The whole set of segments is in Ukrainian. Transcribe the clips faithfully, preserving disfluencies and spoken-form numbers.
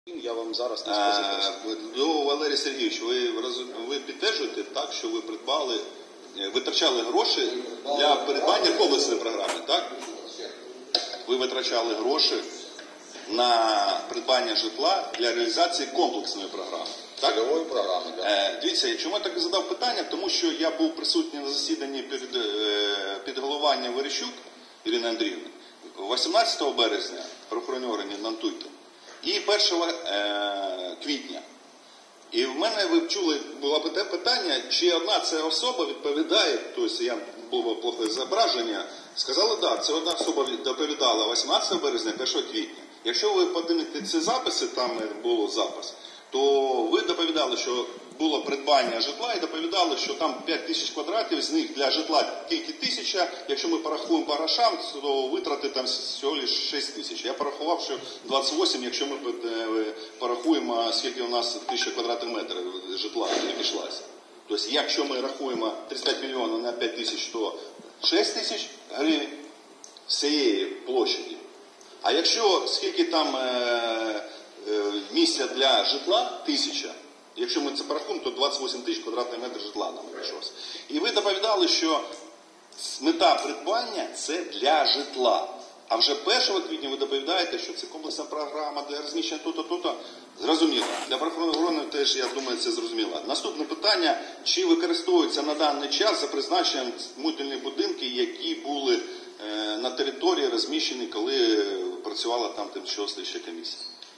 Я вам зараз не скажу. До Валерій Сергійович, ви, ви підтверджуєте так, що ви придбали, витрачали гроші для придбання комплексної програми, так? Ви витрачали гроші на придбання житла для реалізації комплексної програми. Так? Цільової програми, так. Е, дивіться, чому я так задав питання? Тому що я був присутній на засіданні під, під головуванням Верещук Ірини Андріївни вісімнадцятого березня, правоохоронні органи Нантуйки, і першого е, квітня. І в мене, ви чули, було питання, чи одна ця особа відповідає, тобто я було плохе зображення, сказали, так, да, це одна особа доповідала вісімнадцятого березня, першого квітня. Якщо ви подивитесь ці записи, там було запис, то ви доповідали, що було придбання житла і доповідали, що там п'ять тисяч квадратів, з них для житла тільки тисяча, якщо ми порахуємо по грошам, то витрати там всього лише шість тисяч. Я порахував, що двадцять вісім, якщо ми порахуємо, скільки у нас тисяча квадратних метрів житла відійшлася. Тобто, якщо ми рахуємо тридцять п'ять мільйонів на п'ять тисяч, то шість тисяч гривень з цієї площаді. А якщо скільки там е, е, місця для житла, тисяча, якщо ми це порахуємо, то двадцять вісім тисяч квадратних метрів житла нам вийшлося. І ви доповідали, що мета придбання – це для житла. А вже першого квітня ви доповідаєте, що це комплексна програма для розміщення то-то, то-то. Зрозуміло. Для правоохоронних органів теж, я думаю, це зрозуміло. Наступне питання, чи використовуються на даний час за призначенням модульні будинки, які були е, на території розміщені, коли працювала там тимчасова слідча комісія?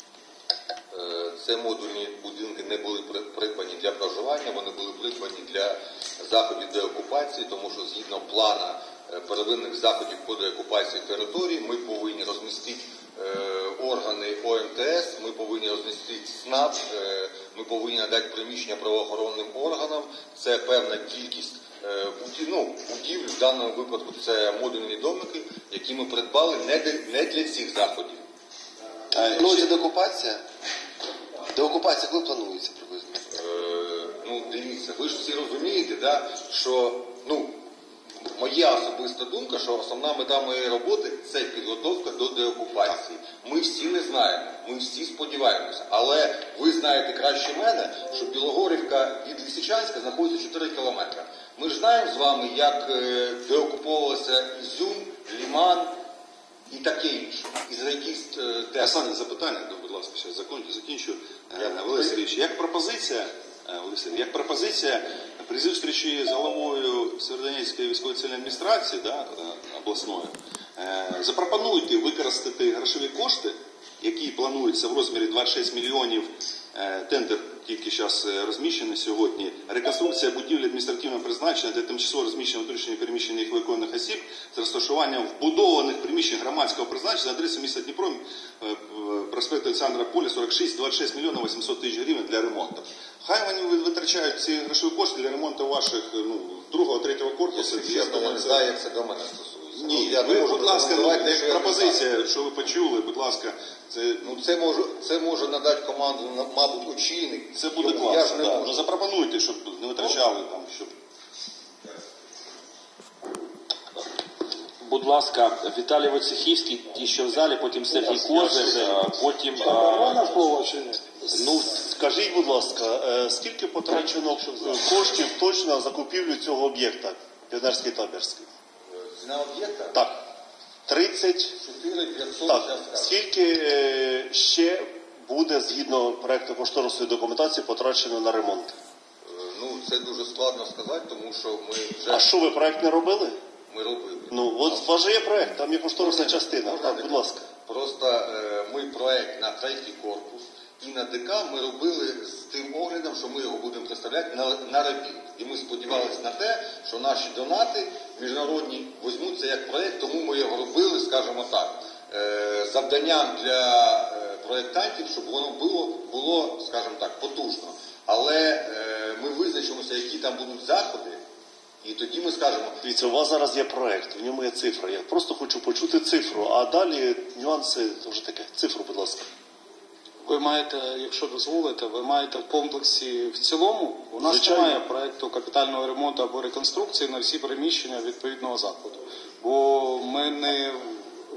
Це модульні будинки не були придбані для проживання, вони були придбані для заходів деокупації, тому що згідно плану первинних заходів по деокупації території ми повинні розмістити е, органи О М Т С, ми повинні розмістити СНАП, е, ми повинні надати приміщення правоохоронним органам. Це певна кількість е, будів, ну, будівель, в даному випадку це модульні домики, які ми придбали не, де, не для цих заходів. Ну, це деокупація? Деокупація коли планується приблизно? Е, ну, дивіться, ви ж всі розумієте, да, що, ну, моя особиста думка, що основна мета моєї роботи – це підготовка до деокупації. Ми всі не знаємо, ми всі сподіваємося. Але ви знаєте краще мене, що Білогорівка від Лисичанська знаходиться чотири кілометри. Ми ж знаємо з вами, як деокуповувалося Ізюм, Лиман і таке інше. І за якісь те саме запитання, будь ласка, зараз закінчу. Валерій Сергійович, як пропозиція, як пропозиція при зустрічі з головою Сєвєродонецької військової цивільної адміністрації, да, обласної, запропонуйте використати грошові кошти, які плануються в розмірі двадцять шість мільйонів, тендер тільки зараз розміщений сьогодні, реконструкція будівлі адміністративного призначення для тимчасово розміщення внутрішньо переміщених евакуйованих осіб з розташуванням вбудованих приміщень громадського призначення за адресою міста Дніпро, проспект Олександра Поля, сорок шість, двадцять шість мільйонів вісімсот тисяч гривень для ремонту. Хай вони витрачають ці грошові кошти для ремонту ваших, ну, другого, третього корпусу. Чесно, я не знаю, як це до мене стосується. Ні, ну, ви, будь ласка, ну, як пропозиція, що ви почули, будь ласка. Це, ну, це, може, це може надати команду, мабуть, очільник. Це буде класно, да. Ну, запропонуйте, щоб не витрачали там, щоб... Будь ласка, Віталій Войцехівський, ті, що в залі, потім Сергій Козир, потім... Можна слово чи ні? Ну, скажіть, будь ласка, скільки потрачено коштів точно на закупівлю цього об'єкта, Піонерський табірський? Ціна об'єкта? Так. тридцять... чотири п'ятсот. Так. Скільки ще буде, згідно проєктно-кошторисної документації, потрачено на ремонт? Ну, це дуже складно сказати, тому що ми вже... А що, ви проєкт не робили? Ми робили. Ну, от у вас же є проєкт, там є кошторисна частина. Можна, так, будь ласка. Просто е, ми проєкт на третій корпус і на Д К ми робили з тим оглядом, що ми його будемо представляти на, на ремонт. І ми сподівалися на те, що наші донати міжнародні візьмуться як проєкт, тому ми його робили, скажімо так, е, завданням для е, проєктантів, щоб воно було, було, скажімо так, потужно. Але е, ми визначимося, які там будуть заходи, і тоді ми скажемо... Дивіться, у вас зараз є проєкт, в ньому є цифра. Я просто хочу почути цифру, а далі нюанси, це вже таке. Цифру, будь ласка. Ви маєте, якщо дозволите, ви маєте в комплексі в цілому, у нас Звичайно. немає проєкту капітального ремонту або реконструкції на всі приміщення відповідного закладу. Бо ми не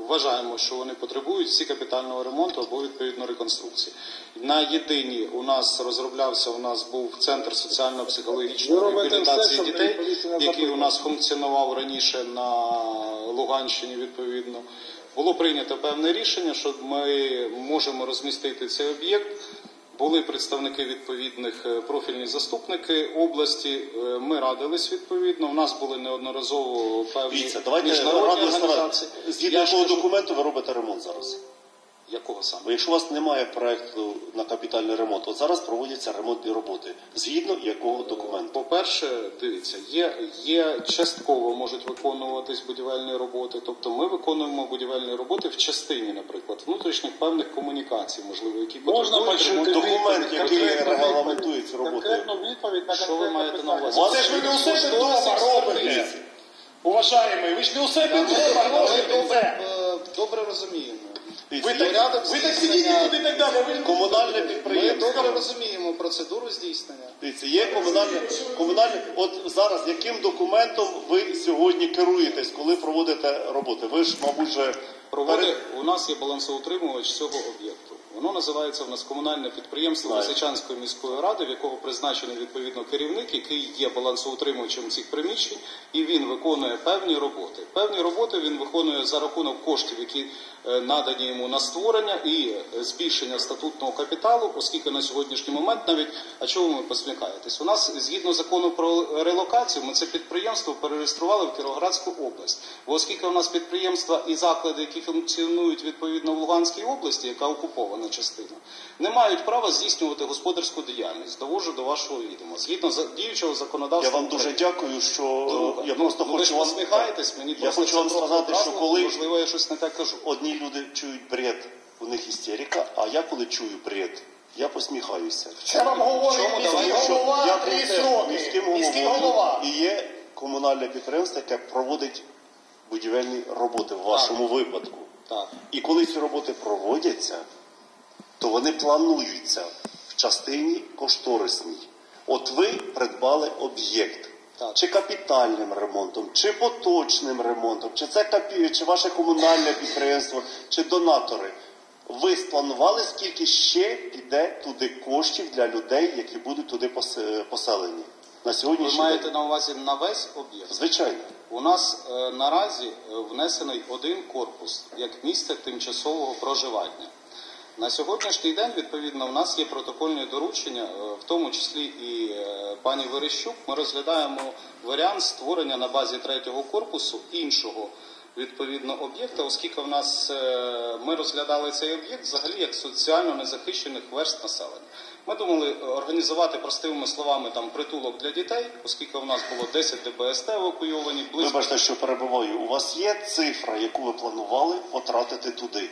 вважаємо, що вони потребують всі капітального ремонту або відповідно реконструкції. На єдиній у нас розроблявся, у нас був центр соціально-психологічної реабілітації дітей, який у нас функціонував раніше на Луганщині відповідно. Було прийнято певне рішення, що ми можемо розмістити цей об'єкт. Були представники відповідних, профільні заступники області, ми радились відповідно, у нас були неодноразово певні Дивіться, давайте міжнародні радили організації. Згідно Я ж якого кажу, документу ви робите ремонт зараз? якого саме? Бо якщо у вас немає проєкту на капітальний ремонт, от зараз проводяться ремонтні роботи. Згідно якого документу? По-перше, дивіться, є, є частково можуть виконуватись будівельні роботи, тобто ми виконуємо будівельні роботи в частині, наприклад, внутрішніх певних комунікацій, можливо, які Можна потребують почути ремонту. Документ, який конкретну регламентує відповідь. ці роботи. Конкретну відповідь на Що ви конкретне маєте на питання. увазі? Це ж ви не у себе вдома робите. Уважаємий, ви ж не у себе вдома робите це. Добре розуміємо. Ви Дивіться, так, ви так сидіть тут і так далі. Ви ж комунальне Ми підприємство. добре розуміємо процедуру здійснення. Дивіться, є комунальне, комунальне. От зараз яким документом ви сьогодні керуєтесь, коли проводите роботи? Ви ж, мабуть, вже Проводи, у нас є балансоутримувач цього об'єкту. Воно називається в нас комунальне підприємство Знаю. Лисичанської міської ради, в якого призначений відповідно керівник, який є балансоутримувачем цих приміщень, і він виконує певні роботи. Певні роботи він виконує за рахунок коштів, які е, надані йому на створення і е, збільшення статутного капіталу, оскільки на сьогоднішній момент навіть, а чого ви посміхаєтесь? У нас згідно закону про релокацію ми це підприємство перереєстрували в Кіровоградську область. Бо оскільки у нас підприємства і заклади, які функціонують відповідно в Луганській області, яка окупована частина, не мають права здійснювати господарську діяльність. Довожу до вашого відома. Згідно за- діючого законодавства. я вам дуже України. дякую, що Друге. я просто ну, ви хочу ж вам посміхаєтесь, мені я просто хочу вам це трохи сказати, що образливо, коли можливо, я щось не так кажу. одні люди чують бред, у них істерика, а я коли чую бред, я посміхаюся. Це вам говорить Чому? міський Давай, Що голова я три про це роки. міським Міський головою голова. і є комунальне підприємство, яке проводить будівельні роботи в вашому випадку. Так. І коли ці роботи проводяться, то вони плануються в частині кошторисній. От ви придбали об'єкт. Так. Чи капітальним ремонтом, чи поточним ремонтом, чи це капі... чи ваше комунальне підприємство, чи донатори. Ви спланували, скільки ще піде туди коштів для людей, які будуть туди посе- поселені? На Ви сьогоднішній маєте день? на увазі на весь об'єкт? Звичайно. У нас е, наразі е, внесений один корпус як місце тимчасового проживання. На сьогоднішній день, відповідно, у нас є протокольні доручення, е, в тому числі і е, пані Верещук. Ми розглядаємо варіант створення на базі третього корпусу іншого відповідно об'єкта, оскільки в нас е, ми розглядали цей об'єкт взагалі як соціально незахищених верств населення. Ми думали організувати простими словами там притулок для дітей, оскільки в нас було десять Д Б С Т евакуйовані, близько. Вибачте, що перебиваю. У вас є цифра, яку ви планували потратити туди?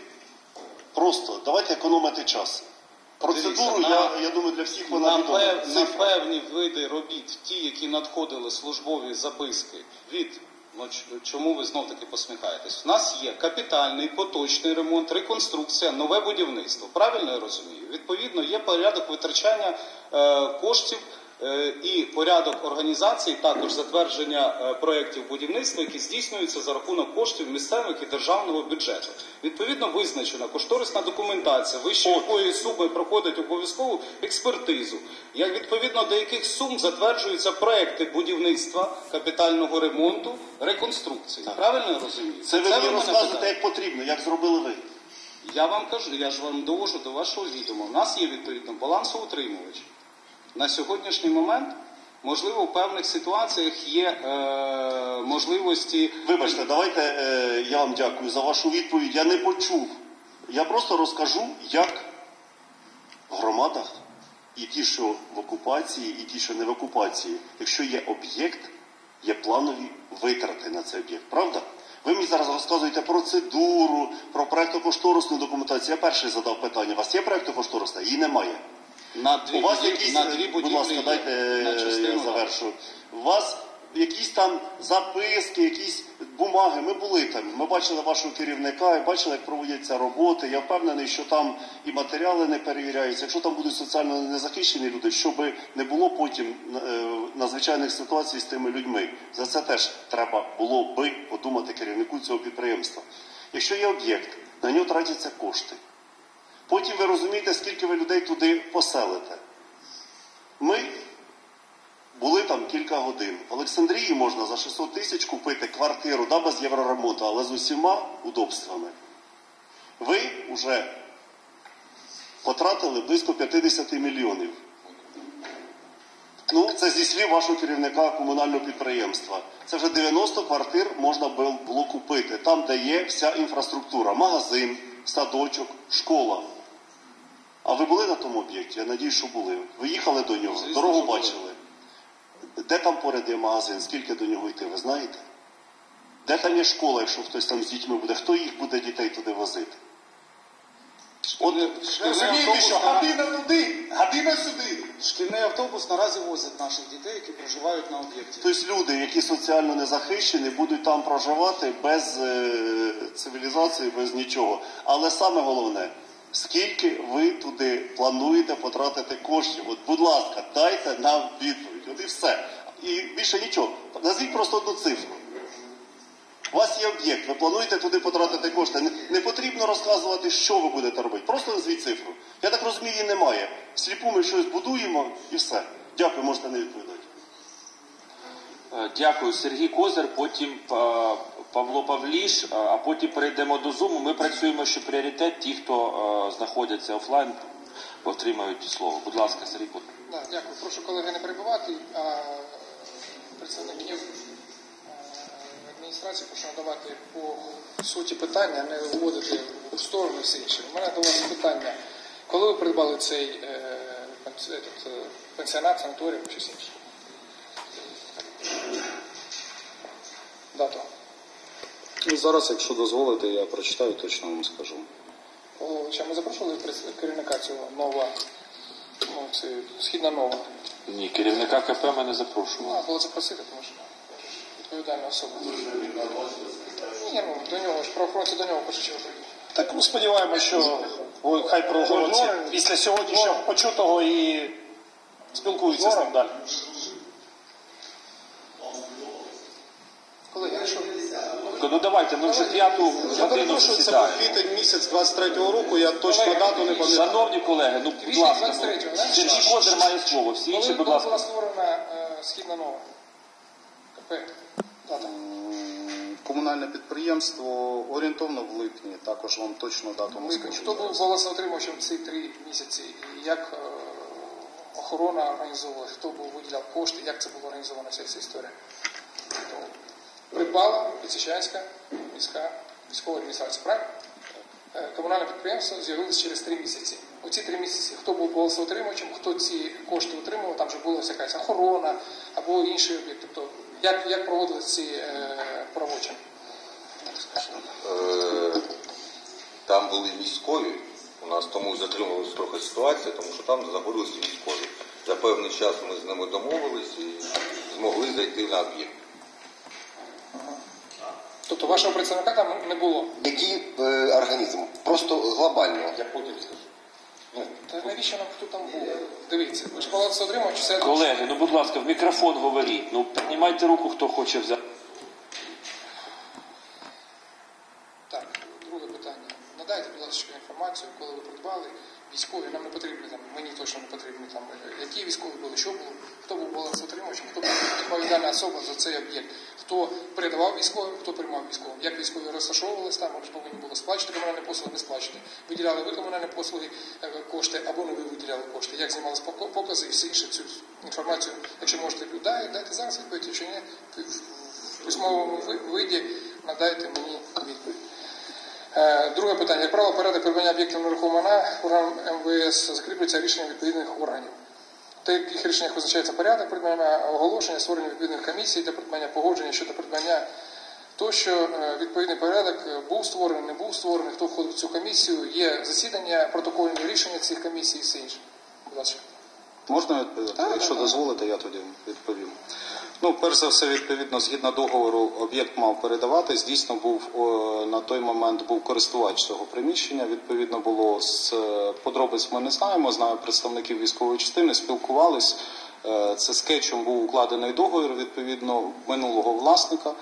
Просто давайте економити час. Процедуру, Дивіться, я, на- я думаю, для всіх вона На, відома. пев, на Цифра. певні види робіт, ті, які надходили службові записки від, ну ч- чому ви знов таки посміхаєтесь? У нас є капітальний, поточний ремонт, реконструкція, нове будівництво. Правильно я розумію? Відповідно, є порядок витрачання е, коштів е, і порядок організації, також затвердження е, проєктів будівництва, які здійснюються за рахунок коштів місцевих і державного бюджету. Відповідно, визначена кошторисна документація, вище якої суми проходить обов'язкову експертизу. Як відповідно до яких сум затверджуються проекти будівництва, капітального ремонту, реконструкції. Правильно я розумію? Це ви мені мене розказуєте, питаєте. як потрібно, як зробили ви. Я вам кажу, я ж вам довожу до вашого відома. У нас є відповідно балансоутримувач. На сьогоднішній момент, можливо, в певних ситуаціях є е, можливості. Вибачте, давайте, е, я вам дякую за вашу відповідь. Я не почув. Я просто розкажу, як в громадах, і ті, що в окупації, і ті, що не в окупації, якщо є об'єкт, є планові витрати на цей об'єкт. Правда? Ви мені зараз розказуєте процедуру, про проєктно-кошторисну документацію. Я перший задав питання. У вас є проєктно-кошторисна? Її немає. На дві, У вас будів- якісь, на дві будь будівлі ласка, є. дайте На е, частину, я так. завершу. У вас якісь там записки, якісь бумаги. Ми були там. Ми бачили вашого керівника, і бачили, як проводяться роботи. Я впевнений, що там і матеріали не перевіряються. Якщо там будуть соціально незахищені люди, щоб не було потім е, надзвичайних ситуацій з тими людьми. За це теж треба було би подумати керівнику цього підприємства. Якщо є об'єкт, на нього тратяться кошти. Потім ви розумієте, скільки ви людей туди поселите. Ми були там кілька годин. В Олександрії можна за шістсот тисяч купити квартиру, да, без євроремонту, але з усіма удобствами. Ви вже потратили близько п'ятдесят мільйонів. Ну, це зі слів вашого керівника комунального підприємства. Це вже дев'яносто квартир можна було купити. Там, де є вся інфраструктура. Магазин, садочок, школа. А ви були на тому об'єкті? Я надію, що були. Ви їхали до нього, Звісно, дорогу що були. бачили. Де там поряд є магазин? Скільки до нього йти, ви знаєте? Де там є школа, якщо хтось там з дітьми буде? Хто їх буде дітей туди возити? От, Ви розумієте, що година туди, година сюди. Шкільний автобус наразі возить наших дітей, які проживають на об'єкті. тобто люди, які соціально не захищені, будуть там проживати без е, цивілізації, без нічого. Але саме головне, скільки ви туди плануєте потратити коштів? От, будь ласка, дайте нам відповідь. От і все. І більше нічого. Назвіть просто одну цифру. У вас є об'єкт, ви плануєте туди потратити кошти. Не, не потрібно розказувати, що ви будете робити. Просто назвіть цифру. Я так розумію, її немає. Сліпу ми щось будуємо і все. Дякую, можете не відповідати. Е, Дякую. Сергій Козир, потім е, Павло Павліш, е, а потім перейдемо до Зуму. Ми працюємо, що пріоритет ті, хто е, знаходяться офлайн, отримають слово. Будь ласка, Сергій Козир. Да, дякую. Прошу колеги не перебивати. А представників адміністрації прошу надавати по суті питання, а не виводити в сторону все інше. У мене до вас питання. Коли ви придбали цей е, этот, е, пенсіонат, санаторій чи щось інше? Дату. Ну, зараз, якщо дозволите, я прочитаю, точно вам скажу. Головича, ми запрошували керівника цього нова, ну, це Східна Нова. Ні, керівника КП ми не Ну, запрошували. а було запросити, тому що відповідальна особа. Ні, ну, до нього ж правоохоронці до нього перше чого прийдуть. Так ми сподіваємося, що ви, хай правоохоронці після сьогоднішнього почутого і спілкуються з ним далі. Колеги, а що? Ну давайте, ми вже п'яту Я годину перепрошую, це був сідаємо. квітень місяць двадцять третього року, я точно дату не пам'ятаю. Шановні колеги, ну будь Квітень ласка, двадцять третього, ну, да? Сергій Козир має слово, всі інші, Коли будь була ласка. створена е, Східна Нова? КП. Дата. Комунальне підприємство орієнтовно в липні, також вам точно дату не Липень. скажу. Хто був голосоутримувачем ці три місяці? І як е, охорона організовувалась? Хто був виділяв кошти? Як це було організовано, вся ця історія? Тому придбала Лисичанська міська військова адміністрація, правильно? Е, Комунальне підприємство з'явилось через три місяці. Оці три місяці хто був голосоутримувачем, хто ці кошти отримував, там вже була якась охорона або інший об'єкт. Тобто, як, як проводились ці е, правочини? Е, Там були військові, у нас тому і затрималася трохи ситуація, тому що там знаходилися військові. За певний час ми з ними домовились і змогли зайти на об'єкт. Тобто вашого представника там не було? Який е, організм? Просто глобально. Я потім скажу. Та навіщо нам хто там був? Дивіться, ви ж голосоутримувач, все... Колеги, ну будь ласка, в мікрофон говоріть. Ну піднімайте руку, хто хоче взяти. Так, друге питання. Надайте, будь ласка, інформацію, коли ви придбали військові, нам не потрібні, там, мені точно не потрібні, там, які військові були, що було, хто був балансоутримувачем, хто був відповідальна особа за цей об'єкт, хто передавав військовим, хто приймав військовим, як військові розташовувалися там, вони ж повинні були сплачувати комунальні послуги, не сплачувати. Виділяли ви комунальні послуги, е, кошти, або не ви виділяли кошти, як знімались поко- покази і все інше, цю інформацію, якщо можете, дайте, дайте зараз відповідь, якщо ні, в письмовому ви- виді надайте мені відповідь. Е, Друге питання. Як правило, порядок придбання об'єктів нерухомого майна органом Ем Ве Ес закріплюється рішенням відповідних органів. В таких рішеннях визначається порядок придбання, оголошення, створення відповідних комісій для придбання, погодження щодо придбання тощо. Е, Відповідний порядок був створений, не був створений, хто входить в цю комісію, є засідання, протокольні рішення цих комісій і все інше. Будь ласка. Можна відповідати? Так, Якщо так, дозволите, я тоді відповім. Ну, перш за все, відповідно, згідно договору, об'єкт мав передаватись. Дійсно, був о, на той момент був користувач цього приміщення. Відповідно, було з е, подробиць ми не знаємо. Знаю представників військової частини, спілкувались. Е, Це скетчем був укладений договір відповідно минулого власника.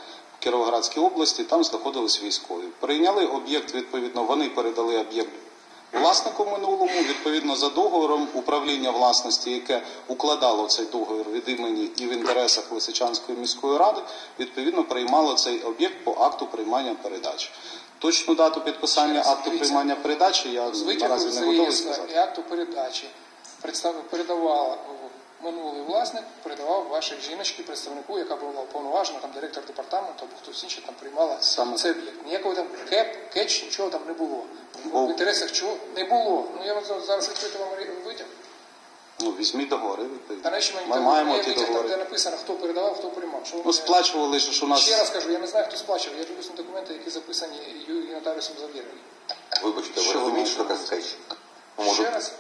Кіровоградській області, там знаходились військові. Прийняли об'єкт, відповідно, вони передали об'єкт власнику минулому, відповідно за договором управління власності, яке укладало цей договір від імені і в інтересах Лисичанської міської ради, відповідно приймало цей об'єкт по акту приймання передачі. Точну дату підписання акту приймання передачі я З наразі витягу з не готовий реєстру сказати. і акту передачі представ- передавала минулий власник, передавав вашій жіночці, представнику, яка була уповноважена, там директор департаменту або хтось інший там приймала Саме. цей об'єкт. Ніякого там кеп, кетч, нічого там не було. Бо- В інтересах чого? Не було. Ну я вам за- зараз відкрити вам витяг. Ну, візьміть договори, відповідно. Та навіщо мені Ми там маємо є ті витяг, там, де договори. написано, хто передавав, хто приймав. Що ви Ну, мене- сплачували ж у нас... Ще раз кажу, я не знаю, хто сплачував. Я дивлюсь на документи, які записані і і нотаріусом завірені. Вибачте, ви Що ви розумієте, що можете? таке скетч? Ну, може, Ще раз.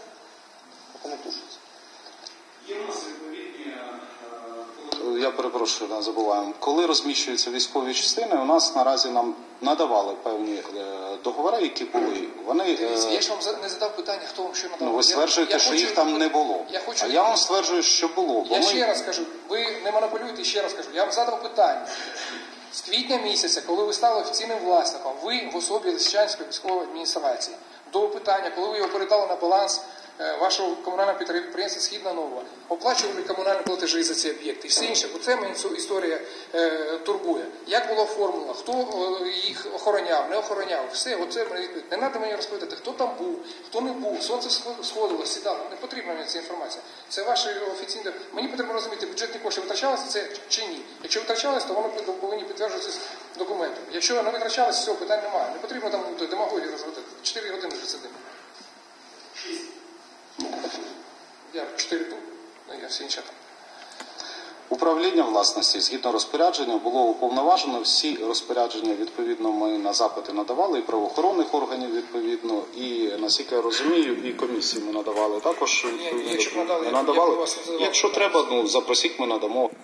Е, Я перепрошую, не забуваємо. Коли розміщуються військові частини, у нас наразі нам надавали певні е, договори, які були. Вони, е, Дивіться, я ж вам за- не задав питання, хто вам що надав. ну, ви Я- стверджуєте, я що хочу їх там відповідь- не було. Я хочу А я вам стверджую, що було. Бо Я ми... ще раз кажу, ви не маніпулюєте, ще раз кажу. Я вам задав питання. З квітня місяця, коли ви стали офіційним власником, ви в особі Лисичанської військової адміністрації, до питання, коли ви його передали на баланс е, вашого комунального підприємства «Східна Нова», оплачували комунальні платежі за ці об'єкти і все інше. Оце мене цю історія е, турбує. Як було оформлено, хто е, їх охороняв, не охороняв, все, оце мене відповідь. Не треба мені розповідати, хто там був, хто не був, сонце сходило, сідало. Не потрібна мені ця інформація. Це ваші офіційні... Мені потрібно розуміти, бюджетні кошти витрачалися це чи ні. Якщо витрачалися, то вони повинні підтверджуватися документом. Якщо не витрачалися, все, питань немає. Не потрібно там демагогію розводити. Чотири години вже сидимо. Я чотири тут, ну я всі інші там. Управління власності, згідно розпорядження, було уповноважено. Всі розпорядження, відповідно, ми на запити надавали, і правоохоронних органів, відповідно, і, наскільки я розумію, і комісії ми надавали також. Ні, якщо б надали, Ми я б- я б надавали. вас не задавав. Якщо треба, ну, запросіть, ми надамо.